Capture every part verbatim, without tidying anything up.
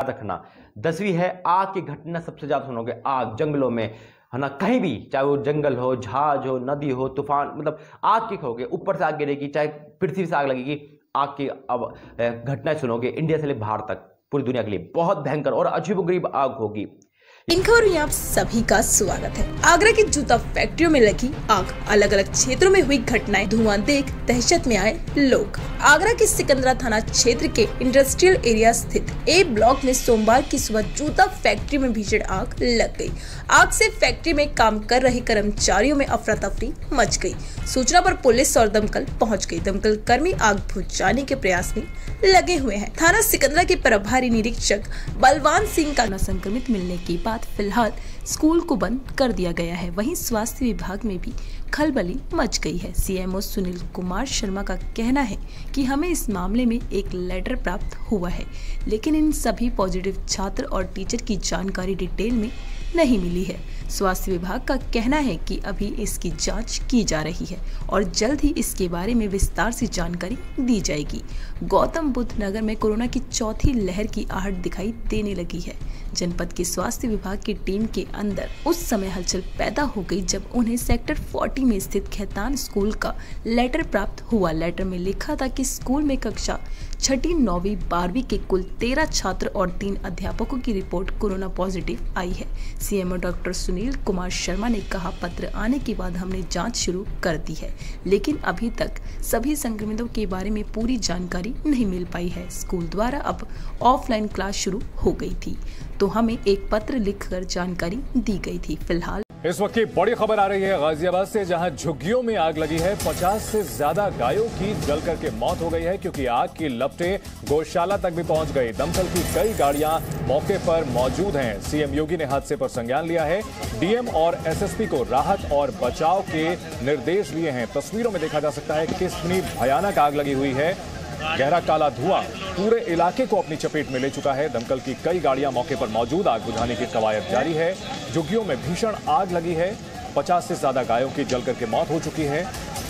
रखना। दसवीं है आग की घटना सबसे ज्यादा सुनोगे, आग जंगलों में है ना, कहीं भी, चाहे वो जंगल हो, जहाज हो, नदी हो, तूफान, मतलब आग की कहोगे, ऊपर से आग गिरेगी, चाहे पृथ्वी से आग लगेगी, आग की अब घटनाएं सुनोगे। इंडिया से ले बाहर तक पूरी दुनिया के लिए बहुत भयंकर और अजीबोगरीब आग होगी। इन खबरों में आप सभी का स्वागत है। आगरा की जूता फैक्ट्रियों में लगी आग, अलग अलग क्षेत्रों में हुई घटनाएं, धुआं देख दहशत में आए लोग। आगरा के सिकंदरा थाना क्षेत्र के इंडस्ट्रियल एरिया स्थित ए ब्लॉक में सोमवार की सुबह जूता फैक्ट्री में भीषण आग लग गई। आग से फैक्ट्री में काम कर रहे कर्मचारियों में अफरा तफरी मच गई। सूचना पर पुलिस और दमकल पहुँच गयी। दमकल कर्मी आग बुझाने के प्रयास में लगे हुए हैं। थाना सिकंदरा के प्रभारी निरीक्षक बलवान सिंह का संक्रमित मिलने की बात फिलहाल स्कूल को बंद कर दिया गया है। वहीं स्वास्थ्य विभाग में भी खलबली मच गई है। सीएमओ सुनील कुमार शर्मा का कहना है कि हमें इस मामले में एक लेटर प्राप्त हुआ है, लेकिन इन सभी पॉजिटिव छात्र और टीचर की जानकारी डिटेल में नहीं मिली है। स्वास्थ्य विभाग का कहना है कि अभी इसकी जांच की जा रही है और जल्द ही इसके बारे में विस्तार से जानकारी दी जाएगी। गौतम बुद्ध नगर में कोरोना की चौथी लहर की आहट दिखाई देने लगी है। जनपद के स्वास्थ्य विभाग की टीम के अंदर उस समय हलचल पैदा हो गई जब उन्हें सेक्टर चालीस में स्थित खैतान स्कूल का लेटर प्राप्त हुआ। लेटर में लिखा था कि स्कूल में कक्षा छठी, नौवीं, बारहवीं के कुल तेरह छात्र और तीन अध्यापकों की रिपोर्ट कोरोना पॉजिटिव आई है। सीएमओ डॉक्टर सुनील कुमार शर्मा ने कहा, पत्र आने के बाद हमने जांच शुरू कर दी है, लेकिन अभी तक सभी संक्रमितों के बारे में पूरी जानकारी नहीं मिल पाई है। स्कूल द्वारा अब ऑफलाइन क्लास शुरू हो गई थी, तो हमें एक पत्र लिखकर जानकारी दी गई थी। फिलहाल इस वक्त की बड़ी खबर आ रही है गाजियाबाद से, जहां झुग्गियों में आग लगी है। पचास से ज्यादा गायों की जलकर के मौत हो गई है, क्योंकि आग की लपटें गौशाला तक भी पहुंच गई। दमकल की कई गाड़ियां मौके पर मौजूद हैं। सीएम योगी ने हादसे पर संज्ञान लिया है। डीएम और एसएसपी को राहत और बचाव के निर्देश दिए हैं। तस्वीरों में देखा जा सकता है कितनी भयानक आग लगी हुई है। गहरा काला धुआं पूरे इलाके को अपनी चपेट में ले चुका है। दमकल की कई गाड़ियां मौके पर मौजूद, आग बुझाने की कवायद जारी है। झुग्गियों में भीषण आग लगी है। पचास से ज्यादा गायों की जलकर के मौत हो चुकी है।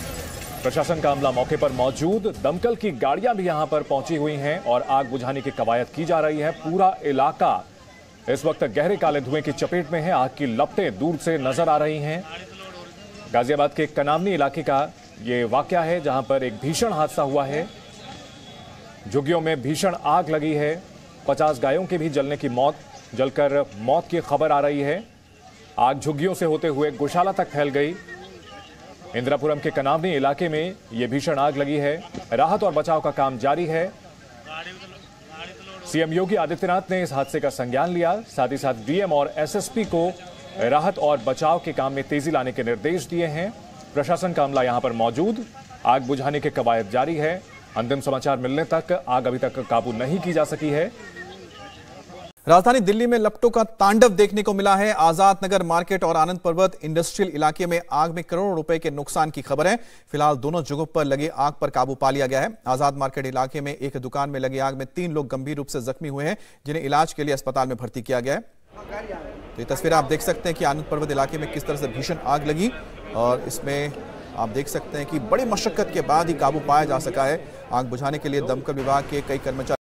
प्रशासन का अमला मौके पर मौजूद, दमकल की गाड़ियां भी यहां पर पहुंची हुई हैं और आग बुझाने की कवायद की जा रही है। पूरा इलाका इस वक्त गहरे काले धुएं की चपेट में है। आग की लपटें दूर से नजर आ रही हैं। गाजियाबाद के कनामनी इलाके का ये वाकया है, जहां पर एक भीषण हादसा हुआ है। झुग्गियों में भीषण आग लगी है। पचास गायों के भी जलने की मौत जलकर मौत की खबर आ रही है। आग झुग्गियों से होते हुए गौशाला तक फैल गई। इंदिरापुरम के कनावनी इलाके में यह भीषण आग लगी है। राहत और बचाव का काम जारी है। सीएम योगी आदित्यनाथ ने इस हादसे का संज्ञान लिया। साथ ही साथ डीएम और एसएसपी को राहत और बचाव के काम में तेजी लाने के निर्देश दिए हैं। प्रशासन का अमला यहां पर मौजूद, आग बुझाने की कवायद जारी है। अंतिम समाचार मिलने तक आग अभी तक काबू नहीं की जा सकी है। राजधानी दिल्ली में लपटों का तांडव देखने को मिला है। आजाद नगर मार्केट और आनंद पर्वत इंडस्ट्रियल इलाके में आग में करोड़ों रुपए के नुकसान की खबर है। फिलहाल दोनों जगहों पर लगे आग पर काबू पा लिया गया है। आजाद मार्केट इलाके में एक दुकान में लगी आग में तीन लोग गंभीर रूप से जख्मी हुए हैं, जिन्हें इलाज के लिए अस्पताल में भर्ती किया गया है। तो ये तस्वीर आप देख सकते हैं कि आनंद पर्वत इलाके में किस तरह से भीषण आग लगी, और इसमें आप देख सकते हैं कि बड़ी मशक्कत के बाद ही काबू पाया जा सका है। आग बुझाने के लिए दमकल विभाग के कई कर्मचारी